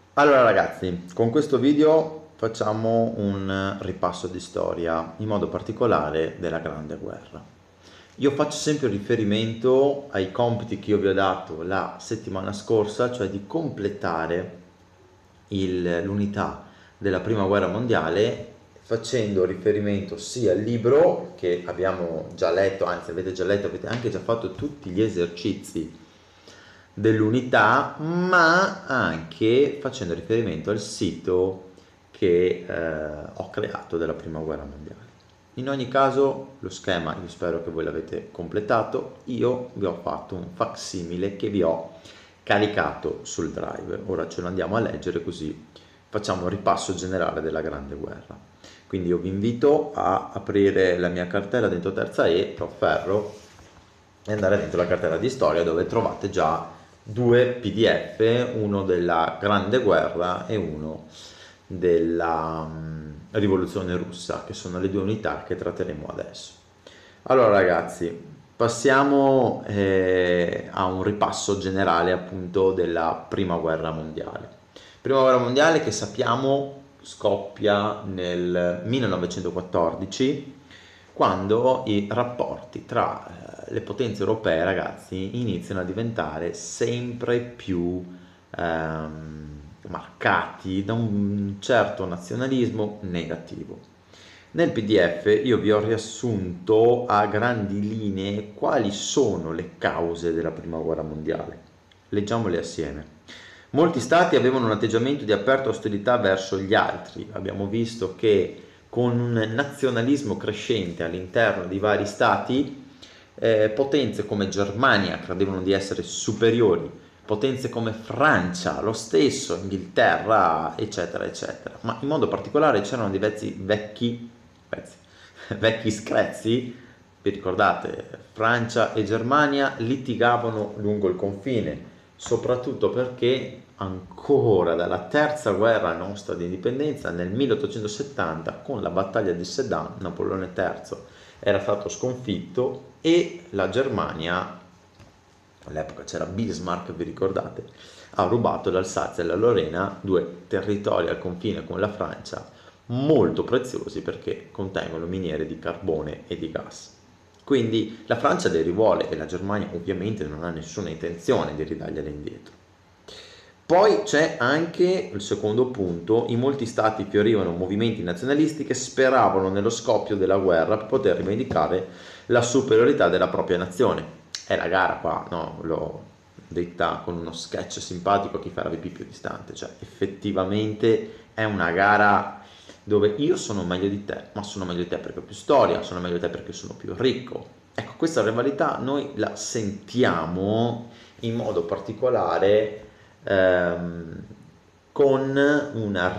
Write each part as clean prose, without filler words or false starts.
Allora ragazzi, con questo video facciamo un ripasso di storia, in modo particolare della Grande Guerra. Io faccio sempre riferimento ai compiti che io vi ho dato la settimana scorsa, cioè di completare l'unità della Prima Guerra Mondiale, facendo riferimento sia al libro che abbiamo già letto, anzi avete già letto, avete anche già fatto tutti gli esercizi dell'unità, ma anche facendo riferimento al sito che ho creato della Prima Guerra Mondiale. In ogni caso lo schema io spero che voi l'avete completato, io vi ho fatto un facsimile che vi ho caricato sul drive. Ora ce lo andiamo a leggere così facciamo un ripasso generale della Grande Guerra. Quindi io vi invito a aprire la mia cartella dentro terza E, che ho ferro, e andare dentro la cartella di storia dove trovate già due PDF, uno della Grande Guerra e uno della Rivoluzione Russa, che sono le due unità che tratteremo adesso. Allora ragazzi, passiamo a un ripasso generale appunto della Prima Guerra Mondiale. Prima Guerra Mondiale che sappiamo scoppia nel 1914, quando i rapporti tra le potenze europee, ragazzi, iniziano a diventare sempre più marcati da un certo nazionalismo negativo. Nel PDF io vi ho riassunto a grandi linee quali sono le cause della Prima Guerra Mondiale. Leggiamole assieme. Molti stati avevano un atteggiamento di aperta ostilità verso gli altri. Abbiamo visto che con un nazionalismo crescente all'interno di vari stati, potenze come Germania credevano di essere superiori, potenze come Francia, lo stesso, Inghilterra, eccetera, eccetera. Ma in modo particolare c'erano diversi vecchi screzi. Vi ricordate, Francia e Germania litigavano lungo il confine, soprattutto perché ancora dalla terza guerra nostra di indipendenza nel 1870 con la battaglia di Sedan Napoleone III era stato sconfitto e la Germania, all'epoca c'era Bismarck, vi ricordate, ha rubato l'Alsazia e la Lorena, due territori al confine con la Francia molto preziosi perché contengono miniere di carbone e di gas. Quindi la Francia le rivuole e la Germania ovviamente non ha nessuna intenzione di ridargliele indietro. Poi c'è anche il secondo punto, in molti stati fiorivano movimenti nazionalisti che speravano nello scoppio della guerra per poter rivendicare la superiorità della propria nazione. E la gara qua, no, l'ho detta con uno sketch simpatico a chi fa la VP più distante, cioè effettivamente è una gara dove io sono meglio di te, ma sono meglio di te perché ho più storia, sono meglio di te perché sono più ricco. Ecco, questa rivalità noi la sentiamo in modo particolare ehm, con una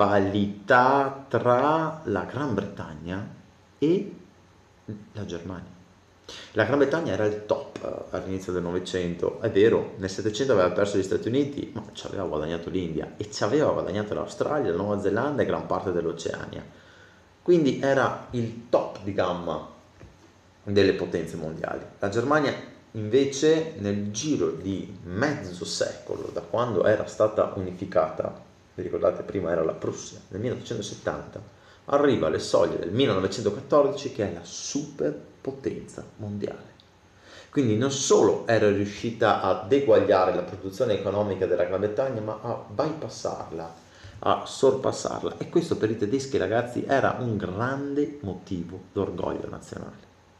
rivalità tra la Gran Bretagna e la Germania. La Gran Bretagna era il top all'inizio del Novecento, è vero, nel Settecento aveva perso gli Stati Uniti, ma ci aveva guadagnato l'India e ci aveva guadagnato l'Australia, la Nuova Zelanda e gran parte dell'Oceania. Quindi era il top di gamma delle potenze mondiali. La Germania invece nel giro di mezzo secolo, da quando era stata unificata, vi ricordate prima era la Prussia, nel 1870, arriva alle soglie del 1914 che è la superpotenza mondiale. Quindi non solo era riuscita a deguagliare la produzione economica della Gran Bretagna, ma a bypassarla, a sorpassarla. E questo per i tedeschi, ragazzi, era un grande motivo d'orgoglio nazionale.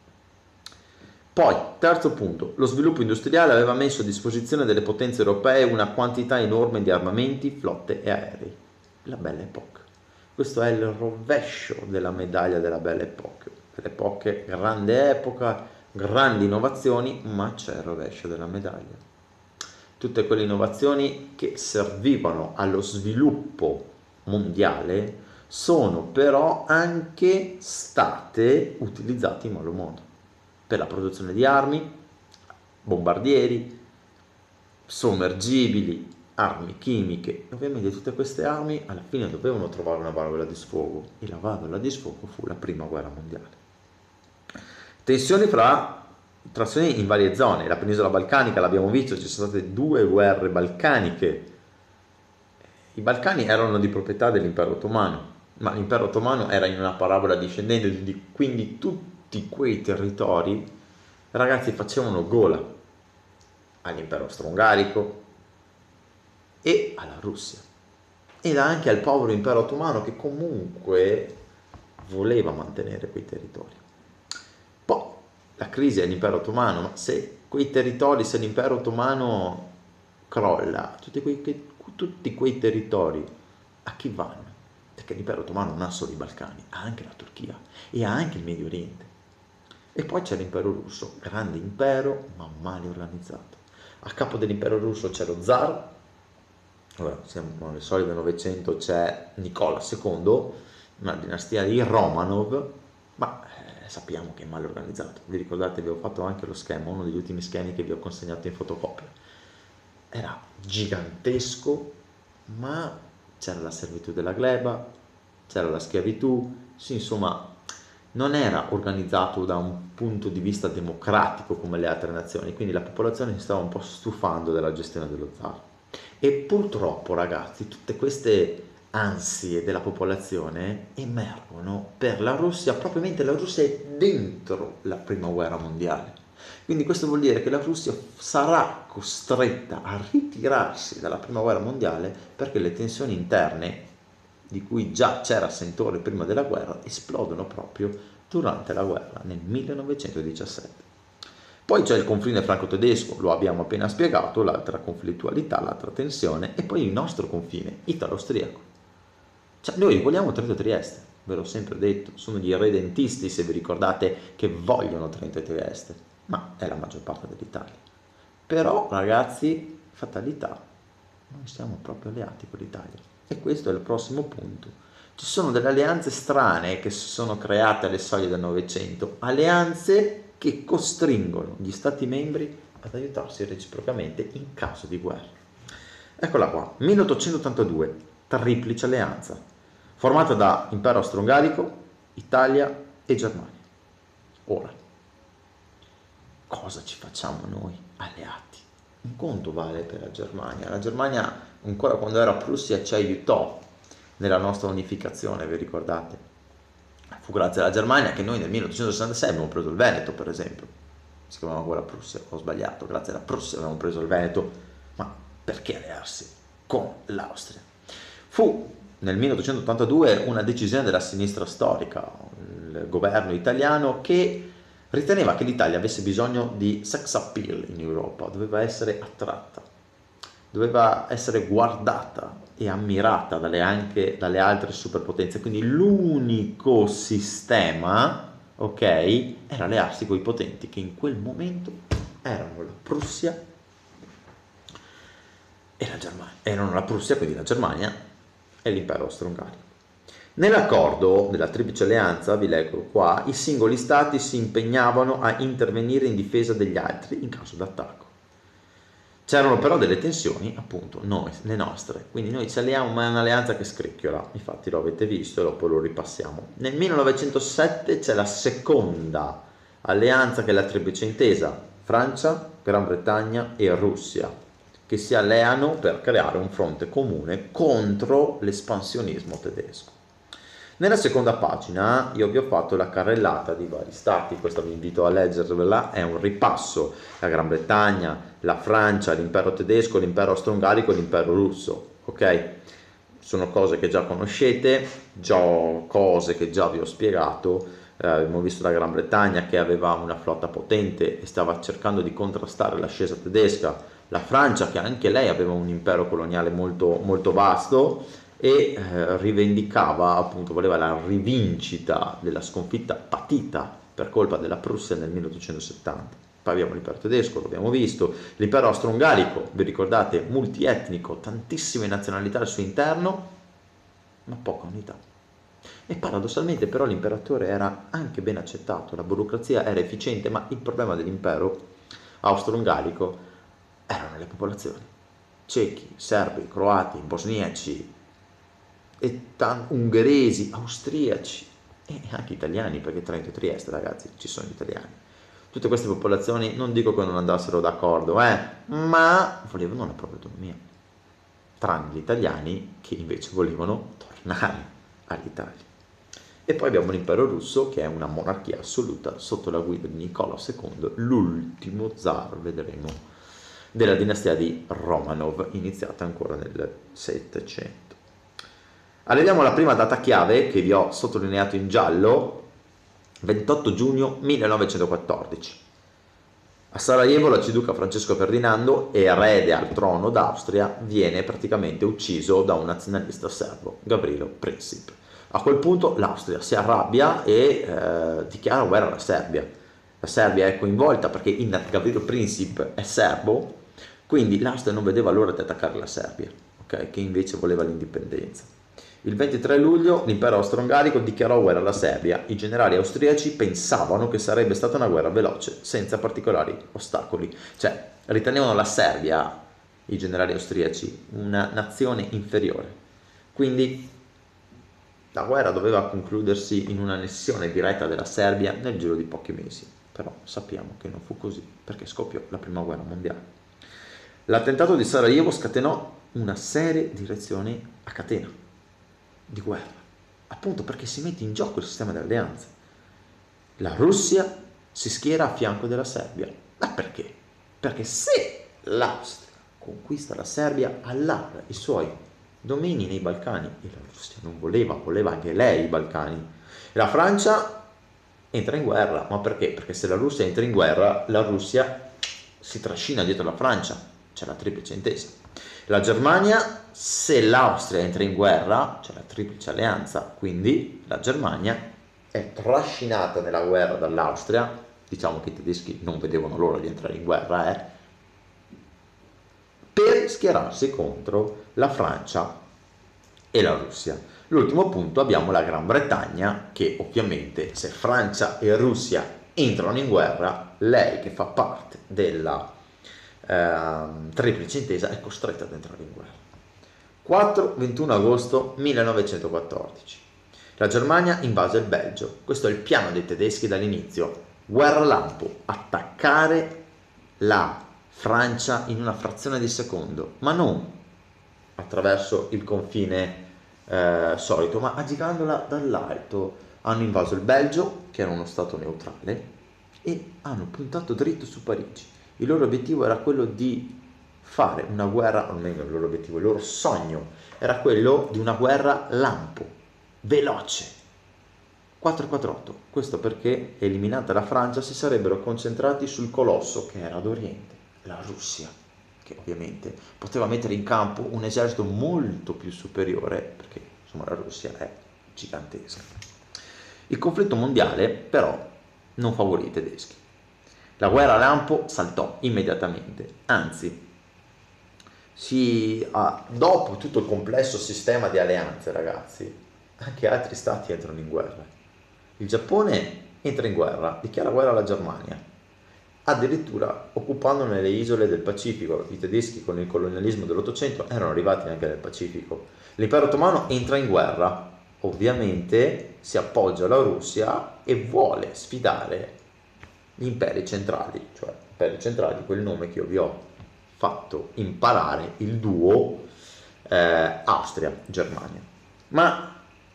Poi, terzo punto, lo sviluppo industriale aveva messo a disposizione delle potenze europee una quantità enorme di armamenti, flotte e aerei. La Belle Époque. Questo è il rovescio della medaglia della Belle Époque. Belle Époque, grande epoca, grandi innovazioni, ma c'è il rovescio della medaglia. Tutte quelle innovazioni che servivano allo sviluppo mondiale sono però anche state utilizzate in malo modo per la produzione di armi, bombardieri, sommergibili, armi chimiche. Ovviamente tutte queste armi alla fine dovevano trovare una valvola di sfogo e la valvola di sfogo fu la prima guerra mondiale. Tensioni fra trazioni in varie zone, la penisola balcanica l'abbiamo visto, ci sono state due guerre balcaniche i Balcani erano di proprietà dell'impero ottomano, ma l'impero ottomano era in una parabola discendente, quindi tutti quei territori, ragazzi, facevano gola all'impero austro-ungarico e alla Russia, ed anche al povero impero ottomano che comunque voleva mantenere quei territori. Poi la crisi dell'impero ottomano, ma se quei territori, se l'impero ottomano crolla, tutti quei territori a chi vanno? Perché l'impero ottomano non ha solo i Balcani, ha anche la Turchia e ha anche il Medio Oriente. E poi c'è l'impero russo, grande impero ma male organizzato. A capo dell'impero russo c'è lo zar. Allora, siamo nel solido Novecento, c'è Nicola II, una dinastia di Romanov, ma sappiamo che è male organizzato. Vi ricordate, vi ho fatto anche lo schema, uno degli ultimi schemi che vi ho consegnato in fotocopia. Era gigantesco, ma c'era la servitù della gleba, c'era la schiavitù, sì, insomma, non era organizzato da un punto di vista democratico come le altre nazioni, quindi la popolazione si stava un po' stufando della gestione dello zar. E purtroppo, ragazzi, tutte queste ansie della popolazione emergono per la Russia, propriamente la Russia è dentro la prima guerra mondiale. Quindi questo vuol dire che la Russia sarà costretta a ritirarsi dalla prima guerra mondiale perché le tensioni interne, di cui già c'era sentore prima della guerra, esplodono proprio durante la guerra nel 1917. Poi c'è il confine franco-tedesco, lo abbiamo appena spiegato, l'altra conflittualità, l'altra tensione, e poi il nostro confine italo-austriaco. Cioè, noi vogliamo Trento-Trieste, ve l'ho sempre detto, sono gli redentisti, se vi ricordate, che vogliono Trento e Trieste, ma è la maggior parte dell'Italia. Però, ragazzi, fatalità, noi siamo proprio alleati con l'Italia. E questo è il prossimo punto. Ci sono delle alleanze strane che si sono create alle soglie del Novecento, alleanze che costringono gli Stati membri ad aiutarsi reciprocamente in caso di guerra. Eccola qua, 1882, Triplice Alleanza, formata da Impero Austro-Ungarico, Italia e Germania. Ora, cosa ci facciamo noi alleati? Un conto vale per la Germania ancora quando era Prussia ci aiutò nella nostra unificazione, vi ricordate? Fu grazie alla Germania che noi nel 1866 abbiamo preso il Veneto, per esempio. Si chiamava ancora Prussia, ho sbagliato, grazie alla Prussia abbiamo preso il Veneto, ma perché allearsi con l'Austria? Fu nel 1882 una decisione della sinistra storica, il governo italiano, che riteneva che l'Italia avesse bisogno di sex appeal in Europa, doveva essere attratta, doveva essere guardata e ammirata anche dalle altre superpotenze, quindi l'unico sistema, ok, era allearsi con i potenti che in quel momento erano la Prussia e la Germania, erano la Prussia, quindi la Germania e l'impero austro-ungarico. Nell'accordo della Triplice Alleanza, vi leggo qua, i singoli stati si impegnavano a intervenire in difesa degli altri in caso d'attacco. C'erano però delle tensioni, appunto, noi, le nostre, quindi noi ci alleiamo, ma è un'alleanza che scricchiola, infatti lo avete visto e dopo lo ripassiamo. Nel 1907 c'è la seconda alleanza che è la Triplice Intesa, Francia, Gran Bretagna e Russia, che si alleano per creare un fronte comune contro l'espansionismo tedesco. Nella seconda pagina io vi ho fatto la carrellata di vari stati, questo vi invito a leggervela, è un ripasso, la Gran Bretagna, la Francia, l'impero tedesco, l'impero austro-ungarico e l'impero russo, ok? Sono cose che già conoscete, cose che già vi ho spiegato, abbiamo visto la Gran Bretagna che aveva una flotta potente e stava cercando di contrastare l'ascesa tedesca, la Francia che anche lei aveva un impero coloniale molto, molto vasto, e rivendicava, appunto, voleva la rivincita della sconfitta patita per colpa della Prussia nel 1870. Poi abbiamo l'impero tedesco, lo abbiamo visto, l'impero austro-ungarico, vi ricordate, multietnico, tantissime nazionalità al suo interno, ma poca unità. E paradossalmente però l'imperatore era anche ben accettato, la burocrazia era efficiente, ma il problema dell'impero austro-ungarico erano le popolazioni, cechi, serbi, croati, bosniaci, e ungheresi, austriaci e anche italiani, perché Trento e Trieste, ragazzi, ci sono gli italiani. Tutte queste popolazioni non dico che non andassero d'accordo, ma volevano la propria autonomia. tranne gli italiani che invece volevano tornare all'Italia. E poi abbiamo l'impero russo, che è una monarchia assoluta sotto la guida di Nicola II, l'ultimo zar, vedremo, della dinastia di Romanov, iniziata ancora nel 700. Arriviamo alla prima data chiave che vi ho sottolineato in giallo, 28 giugno 1914. A Sarajevo l'arciduca Francesco Ferdinando, erede al trono d'Austria, viene praticamente ucciso da un nazionalista serbo, Gavrilo Princip. A quel punto l'Austria si arrabbia e dichiara guerra alla Serbia. La Serbia è coinvolta perché Gavrilo Princip è serbo, quindi l'Austria non vedeva l'ora di attaccare la Serbia, okay? Che invece voleva l'indipendenza. Il 23 luglio l'impero austro-ungarico dichiarò guerra alla Serbia. I generali austriaci pensavano che sarebbe stata una guerra veloce, senza particolari ostacoli. Cioè, ritenevano la Serbia, i generali austriaci, una nazione inferiore. Quindi la guerra doveva concludersi in un'annessione diretta della Serbia nel giro di pochi mesi. Però sappiamo che non fu così, perché scoppiò la prima guerra mondiale. L'attentato di Sarajevo scatenò una serie di reazioni a catena di guerra, appunto perché si mette in gioco il sistema di alleanze. La Russia si schiera a fianco della Serbia. Ma perché? Perché se l'Austria conquista la Serbia, allarga i suoi domini nei Balcani, e la Russia non voleva anche lei i Balcani. E la Francia entra in guerra, ma perché? Perché se la Russia entra in guerra, la Russia si trascina dietro la Francia, c'è la triplice intesa. La Germania, se l'Austria entra in guerra, c'è la triplice alleanza, quindi la Germania è trascinata nella guerra dall'Austria. Diciamo che i tedeschi non vedevano l'ora di entrare in guerra, per schierarsi contro la Francia e la Russia. L'ultimo punto abbiamo la Gran Bretagna, che ovviamente se Francia e Russia entrano in guerra, lei che fa parte della triplice intesa è costretta ad entrare in guerra. 4-21 agosto 1914. La Germania invase il Belgio. Questo è il piano dei tedeschi dall'inizio. Guerra lampo, attaccare la Francia in una frazione di secondo, ma non attraverso il confine solito, ma agitandola dall'alto. Hanno invaso il Belgio, che era uno stato neutrale, e hanno puntato dritto su Parigi. Il loro obiettivo era quello di fare una guerra, almeno il loro obiettivo, il loro sogno era quello di una guerra lampo, veloce. 448, questo perché, eliminata la Francia, si sarebbero concentrati sul colosso che era ad oriente, la Russia, che ovviamente poteva mettere in campo un esercito molto più superiore, perché insomma la Russia è gigantesca. Il conflitto mondiale però non favorì i tedeschi. La guerra lampo saltò immediatamente, anzi, dopo tutto il complesso sistema di alleanze, ragazzi, anche altri stati entrano in guerra. Il Giappone entra in guerra, dichiara guerra alla Germania, addirittura occupandone le isole del Pacifico. I tedeschi con il colonialismo dell'Ottocento erano arrivati anche nel Pacifico. L'impero ottomano entra in guerra, ovviamente si appoggia alla Russia e vuole sfidare gli imperi centrali, cioè imperi centrali, quel nome che io vi ho fatto imparare, il duo Austria-Germania. Ma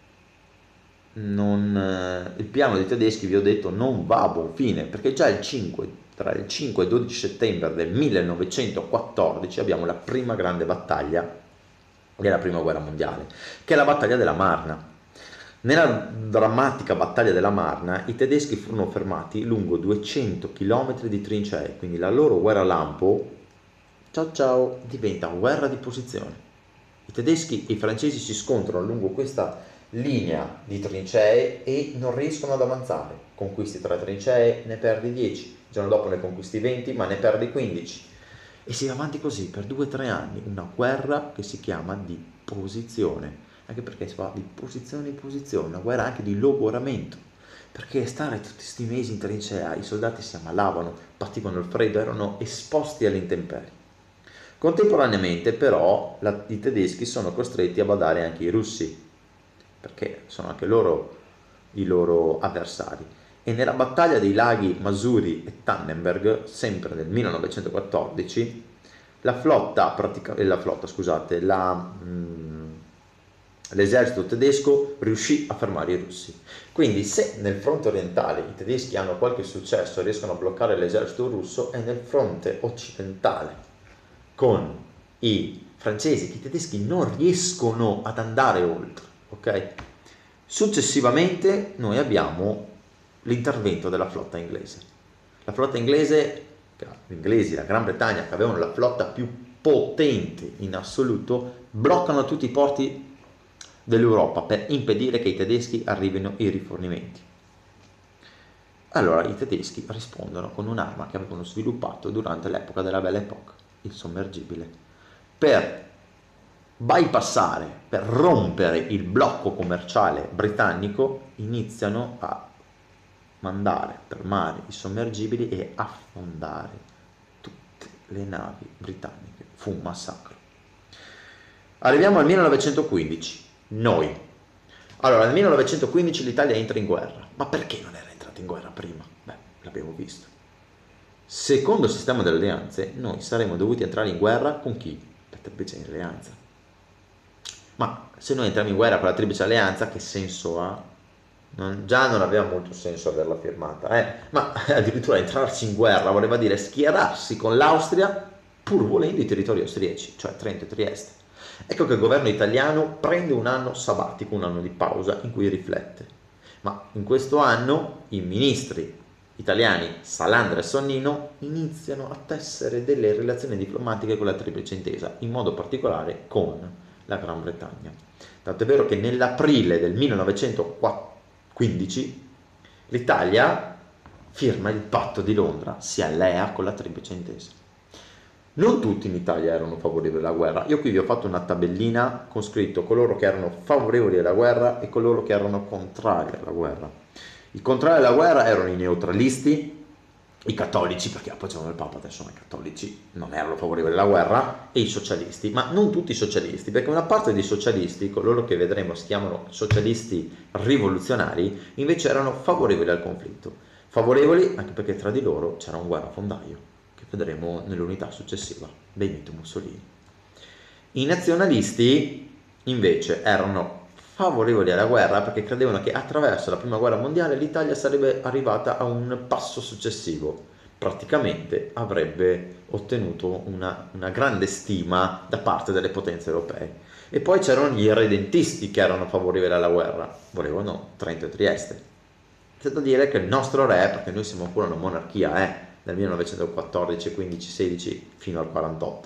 il piano dei tedeschi, vi ho detto, non va a buon fine, perché già tra il 5 e il 12 settembre del 1914 abbiamo la prima grande battaglia della prima guerra mondiale, che è la battaglia della Marna. Nella drammatica battaglia della Marna i tedeschi furono fermati lungo 200 km di trincee, quindi la loro guerra lampo, diventa guerra di posizione. I tedeschi e i francesi si scontrano lungo questa linea di trincee e non riescono ad avanzare. Conquisti 3 trincee, ne perdi 10, il giorno dopo ne conquisti 20, ma ne perdi 15. E si va avanti così per 2-3 anni, una guerra che si chiama di posizione. Anche perché si fa di posizione in posizione, una guerra anche di logoramento, perché stare tutti questi mesi in trincea, i soldati si ammalavano, pativano il freddo, erano esposti alle intemperie. Contemporaneamente però i tedeschi sono costretti a badare anche i russi, perché sono anche loro i loro avversari. E nella battaglia dei laghi Masuri e Tannenberg, sempre nel 1914, scusate, l'esercito tedesco riuscì a fermare i russi. Quindi se nel fronte orientale i tedeschi hanno qualche successo e riescono a bloccare l'esercito russo, è nel fronte occidentale con i francesi che i tedeschi non riescono ad andare oltre, ok? Successivamente noi abbiamo l'intervento della flotta inglese. La flotta inglese, gli inglesi, la Gran Bretagna, che avevano la flotta più potente in assoluto, bloccano tutti i porti dell'Europa per impedire che i tedeschi arrivino i rifornimenti. Allora i tedeschi rispondono con un'arma che avevano sviluppato durante l'epoca della Belle Époque, il sommergibile, per bypassare, per rompere il blocco commerciale britannico, iniziano a mandare per mare i sommergibili e affondare tutte le navi britanniche. Fu un massacro. Arriviamo al 1915, noi. Allora, nel 1915 l'Italia entra in guerra. Ma perché non era entrata in guerra prima? Beh, l'abbiamo visto. Secondo il sistema delle alleanze, noi saremmo dovuti entrare in guerra con chi? La Triplice Alleanza. Ma se noi entriamo in guerra con la Triplice Alleanza, che senso ha? Già non aveva molto senso averla firmata, ma addirittura entrarsi in guerra voleva dire schierarsi con l'Austria pur volendo i territori austriaci, cioè Trento e Trieste. Ecco che il governo italiano prende un anno sabbatico, un anno di pausa in cui riflette. Ma in questo anno i ministri italiani Salandra e Sonnino iniziano a tessere delle relazioni diplomatiche con la Triplice Intesa, in modo particolare con la Gran Bretagna. Tanto è vero che nell'aprile del 1915 l'Italia firma il patto di Londra, si allea con la Triplice Intesa. Non tutti in Italia erano favorevoli alla guerra. Io qui vi ho fatto una tabellina con scritto coloro che erano favorevoli alla guerra e coloro che erano contrari alla guerra. I contrari alla guerra erano i neutralisti, i cattolici, perché appoggiavano il Papa, adesso sono i cattolici, non erano favorevoli alla guerra, e i socialisti, ma non tutti i socialisti, perché una parte dei socialisti, coloro che vedremo si chiamano socialisti rivoluzionari, invece erano favorevoli al conflitto. Favorevoli anche perché tra di loro c'era un guerrafondaio, che vedremo nell'unità successiva, Benito Mussolini. I nazionalisti invece erano favorevoli alla guerra perché credevano che attraverso la prima guerra mondiale l'Italia sarebbe arrivata a un passo successivo, praticamente avrebbe ottenuto una grande stima da parte delle potenze europee. E poi c'erano gli irredentisti che erano favorevoli alla guerra, volevano Trento e Trieste. C'è da dire che il nostro re, perché noi siamo ancora una monarchia, dal 1914, 15, 16 fino al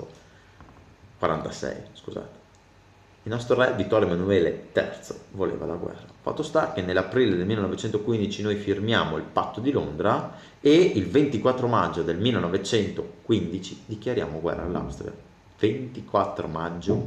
46, scusate. Il nostro re Vittorio Emanuele III voleva la guerra. Fatto sta che nell'aprile del 1915 noi firmiamo il patto di Londra e il 24 maggio del 1915 dichiariamo guerra all'Austria. 24 maggio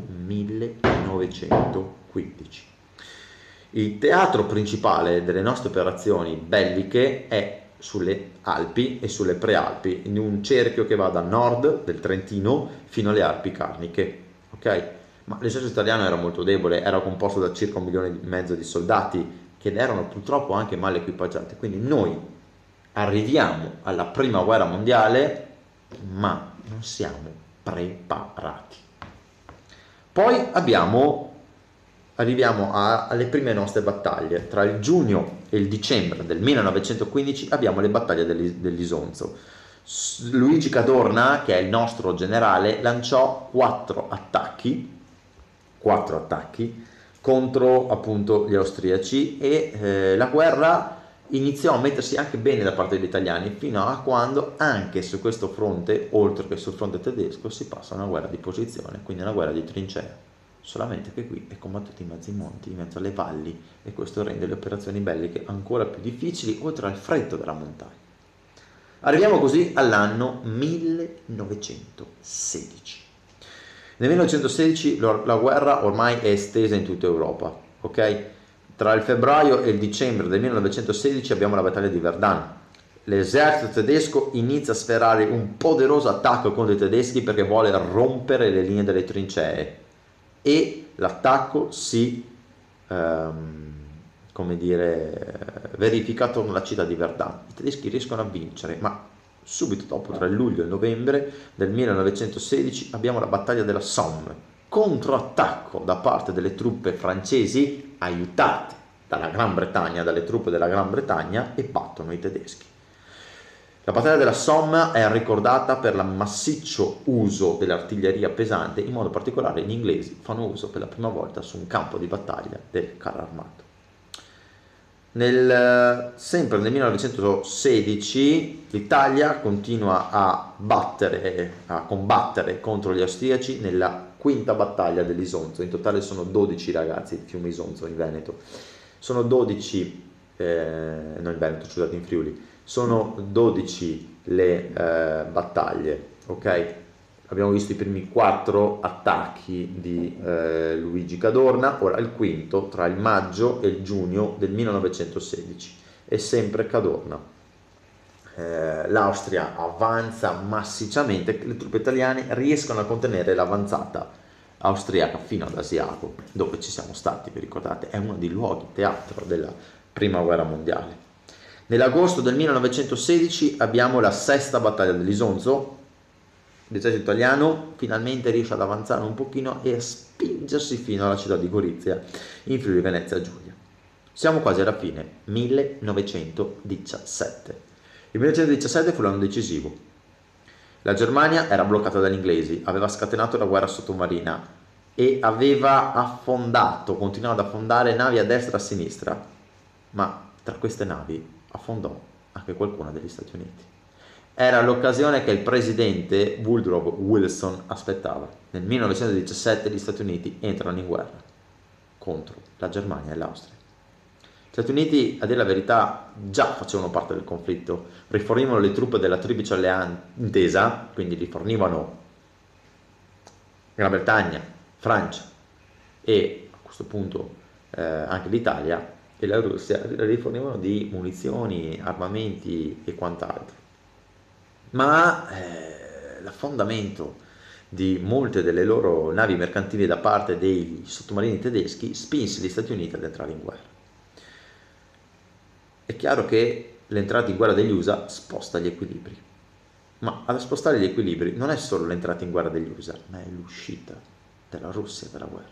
1915. Il teatro principale delle nostre operazioni belliche è sulle Alpi e sulle Prealpi, in un cerchio che va da nord del Trentino fino alle Alpi Carniche, ok? Ma l'esercito italiano era molto debole, era composto da circa 1,5 milioni di soldati che erano purtroppo anche male equipaggiati, quindi noi arriviamo alla prima guerra mondiale ma non siamo preparati. Poi arriviamo alle prime nostre battaglie. Tra il giugno e il dicembre del 1915 abbiamo le battaglie dell'Isonzo. Luigi Cadorna, che è il nostro generale, lanciò 4 attacchi contro appunto gli austriaci e la guerra iniziò a mettersi anche bene da parte degli italiani fino a quando anche su questo fronte, oltre che sul fronte tedesco, si passa a una guerra di posizione, quindi una guerra di trincea. Solamente che qui è combattuto in mezzo ai monti, in mezzo alle valli, e questo rende le operazioni belliche ancora più difficili, oltre al freddo della montagna. Arriviamo così all'anno 1916. Nel 1916 la guerra ormai è estesa in tutta Europa, ok? Tra il febbraio e il dicembre del 1916 abbiamo la battaglia di Verdun. L'esercito tedesco inizia a sferrare un poderoso attacco contro i tedeschi perché vuole rompere le linee delle trincee. E l'attacco si verifica attorno alla città di Verdun. I tedeschi riescono a vincere, ma Subito dopo, tra il luglio e il novembre del 1916, abbiamo la battaglia della Somme, controattacco da parte delle truppe francesi aiutate dalla Gran Bretagna, dalle truppe della Gran Bretagna, e battono i tedeschi. La battaglia della Somme è ricordata per il massiccio uso dell'artiglieria pesante, in modo particolare gli inglesi fanno uso per la prima volta su un campo di battaglia del carro armato. Sempre nel 1916 l'Italia continua a combattere contro gli austriaci nella quinta battaglia dell'Isonzo. In totale sono 12, ragazzi, il fiume Isonzo in Veneto. Sono 12, no, in Veneto, scusate, in Friuli. Sono 12 le battaglie, ok? Abbiamo visto i primi 4 attacchi di Luigi Cadorna, ora il quinto tra il maggio e il giugno del 1916, è sempre Cadorna. L'Austria avanza massicciamente, le truppe italiane riescono a contenere l'avanzata austriaca fino ad Asiago, dove ci siamo stati, vi ricordate, è uno dei luoghi teatro della prima guerra mondiale. Nell'agosto del 1916 abbiamo la sesta battaglia dell'Isonzo. L'esercito italiano finalmente riesce ad avanzare un pochino e a spingersi fino alla città di Gorizia, in Friuli Venezia Giulia. Siamo quasi alla fine, 1917. Il 1917 fu l'anno decisivo. La Germania era bloccata dagli inglesi, aveva scatenato la guerra sottomarina e aveva continuava ad affondare navi a destra e a sinistra, ma tra queste navi affondò anche qualcuna degli Stati Uniti. Era l'occasione che il presidente Woodrow Wilson aspettava. Nel 1917 gli Stati Uniti entrano in guerra contro la Germania e l'Austria. Gli Stati Uniti, a dire la verità, già facevano parte del conflitto, rifornivano le truppe della Triplice Intesa, quindi rifornivano Gran Bretagna, Francia e a questo punto anche l'Italia, e la Russia rifornivano di munizioni, armamenti e quant'altro. Ma l'affondamento di molte delle loro navi mercantili da parte dei sottomarini tedeschi spinse gli Stati Uniti ad entrare in guerra. È chiaro che l'entrata in guerra degli USA sposta gli equilibri, ma ad spostare gli equilibri non è solo l'entrata in guerra degli USA, ma è l'uscita della Russia dalla guerra.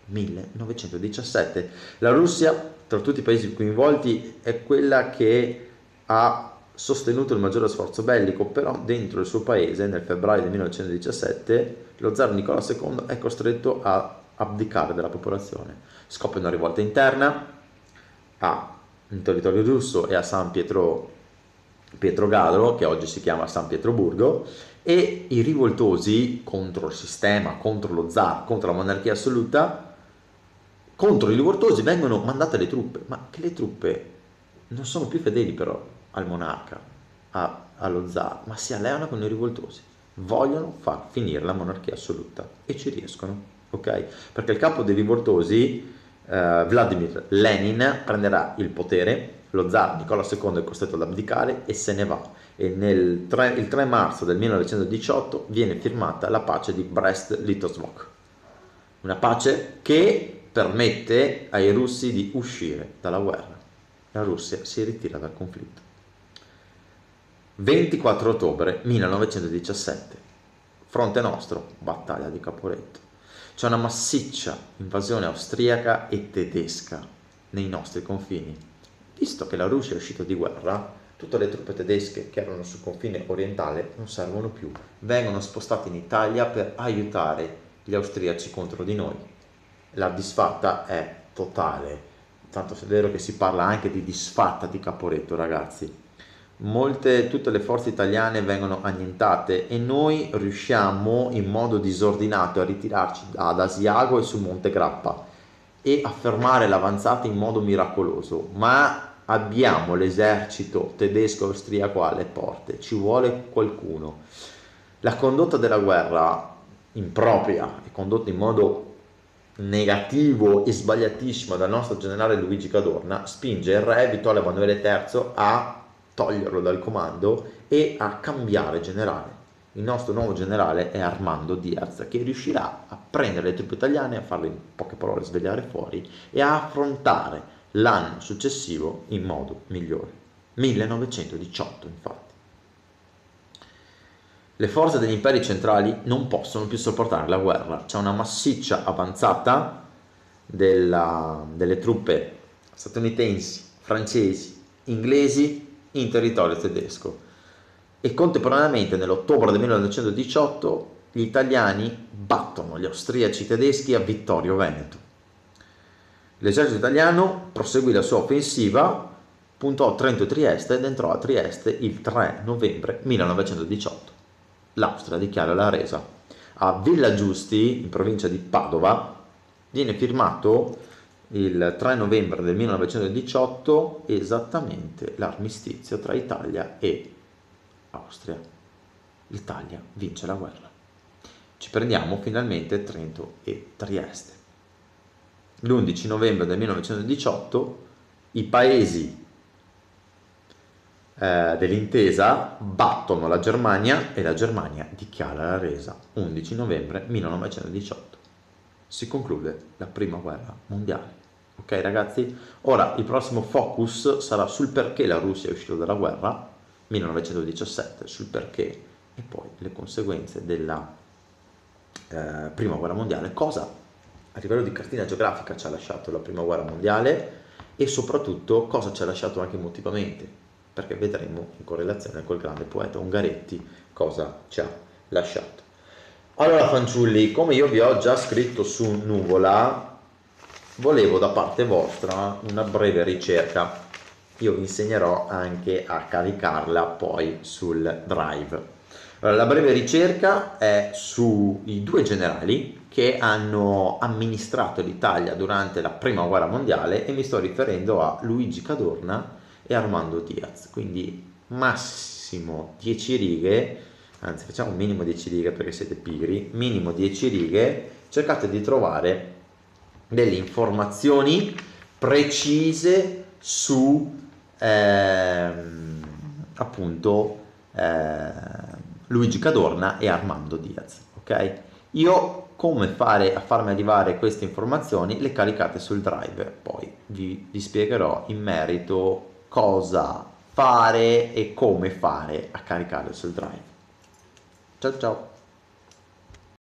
1917. La Russia, tra tutti i paesi coinvolti, è quella che ha sostenuto il maggiore sforzo bellico, però dentro il suo paese, nel febbraio del 1917, lo zar Nicola II è costretto a abdicare della popolazione. Scoppia una rivolta interna in territorio russo e a San Pietrogradolo, che oggi si chiama San Pietroburgo, e i rivoltosi contro il sistema, contro lo zar, contro la monarchia assoluta, contro i rivoltosi vengono mandate le truppe, ma che le truppe non sono più fedeli però al monarca, allo zar, ma si alleano con i rivoltosi, vogliono far finire la monarchia assoluta e ci riescono, ok? Perché il capo dei rivoltosi, Vladimir Lenin, prenderà il potere, lo zar Nicola II è costretto ad abdicare e se ne va, e il 3 marzo del 1918 viene firmata la pace di Brest-Litovsk, una pace che permette ai russi di uscire dalla guerra. La Russia si ritira dal conflitto. 24 ottobre 1917, fronte nostro, battaglia di Caporetto. C'è una massiccia invasione austriaca e tedesca nei nostri confini. Visto che la Russia è uscita di guerra, tutte le truppe tedesche che erano sul confine orientale non servono più, vengono spostate in Italia per aiutare gli austriaci contro di noi. La disfatta è totale, tanto è vero che si parla anche di disfatta di Caporetto, ragazzi. Tutte le forze italiane vengono annientate e noi riusciamo in modo disordinato a ritirarci ad Asiago e sul Monte Grappa e a fermare l'avanzata in modo miracoloso, ma abbiamo l'esercito tedesco-austriaco alle porte, ci vuole qualcuno. La condotta della guerra impropria e condotta in modo negativo e sbagliatissimo dal nostro generale Luigi Cadorna spinge il re Vittorio Emanuele III a toglierlo dal comando e a cambiare generale. Il nostro nuovo generale è Armando Diaz, che riuscirà a prendere le truppe italiane, a farle in poche parole svegliare fuori e a affrontare l'anno successivo in modo migliore. 1918 infatti. Le forze degli imperi centrali non possono più sopportare la guerra. C'è una massiccia avanzata delle truppe statunitensi, francesi, inglesi in territorio tedesco e contemporaneamente nell'ottobre del 1918 gli italiani battono gli austriaci tedeschi a Vittorio Veneto. L'esercito italiano proseguì la sua offensiva, puntò a Trento e Trieste ed entrò a Trieste il 3 novembre 1918. L'Austria dichiara la resa. A Villa Giusti, in provincia di Padova, viene firmato il 3 novembre del 1918 esattamente l'armistizio tra Italia e Austria. L'Italia vince la guerra. Ci prendiamo finalmente Trento e Trieste. L'11 novembre del 1918 i paesi dell'intesa battono la Germania e la Germania dichiara la resa. 11 novembre 1918 si conclude la prima guerra mondiale. Ok ragazzi, ora il prossimo focus sarà sul perché la Russia è uscita dalla guerra 1917, sul perché e poi le conseguenze della prima guerra mondiale, cosa a livello di cartina geografica ci ha lasciato la prima guerra mondiale e soprattutto cosa ci ha lasciato anche emotivamente, perché vedremo in correlazione col grande poeta Ungaretti cosa ci ha lasciato. Allora fanciulli, come io vi ho già scritto su Nuvola, volevo da parte vostra una breve ricerca. Io vi insegnerò anche a caricarla poi sul Drive. Allora, la breve ricerca è sui due generali che hanno amministrato l'Italia durante la prima guerra mondiale e mi sto riferendo a Luigi Cadorna e Armando Diaz, quindi massimo 10 righe, anzi facciamo un minimo 10 righe perché siete pigri, minimo 10 righe, cercate di trovare delle informazioni precise su appunto Luigi Cadorna e Armando Diaz, ok? Io come fare a farmi arrivare queste informazioni le caricate sul Drive, poi vi spiegherò in merito cosa fare e come fare a caricarle sul Drive. Ciao ciao!